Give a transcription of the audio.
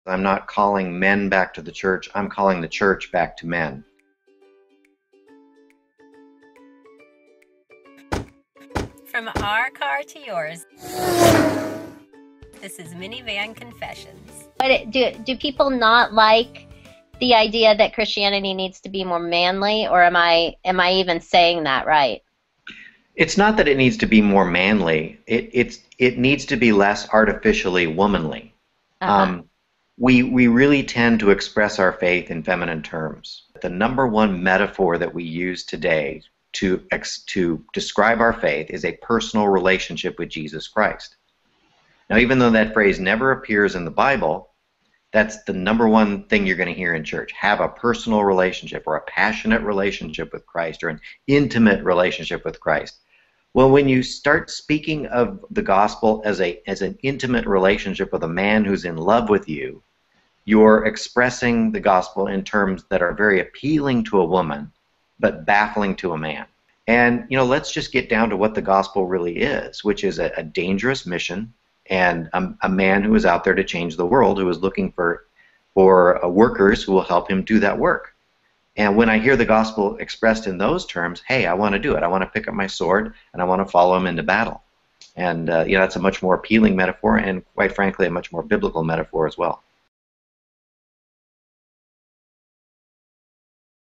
I'm not calling men back to the church. I'm calling the church back to men. From our car to yours, this is Minivan Confessions. But do people not like the idea that Christianity needs to be more manly, or am I even saying that right? It's not that it needs to be more manly. It needs to be less artificially womanly. We really tend to express our faith in feminine terms. The number one metaphor that we use today to describe our faith is a personal relationship with Jesus Christ. Now, even though that phrase never appears in the Bible, that's the number one thing you're going to hear in church. Have a personal relationship, or a passionate relationship with Christ, or an intimate relationship with Christ. Well, when you start speaking of the gospel as an intimate relationship with a man who's in love with you, you're expressing the gospel in terms that are very appealing to a woman, but baffling to a man. And, let's just get down to what the gospel really is, which is a dangerous mission, and a man who is out there to change the world, who is looking for workers who will help him do that work. And when I hear the gospel expressed in those terms, hey, I want to do it. I want to pick up my sword, and I want to follow him into battle. And, that's a much more appealing metaphor, and quite frankly, a much more biblical metaphor as well.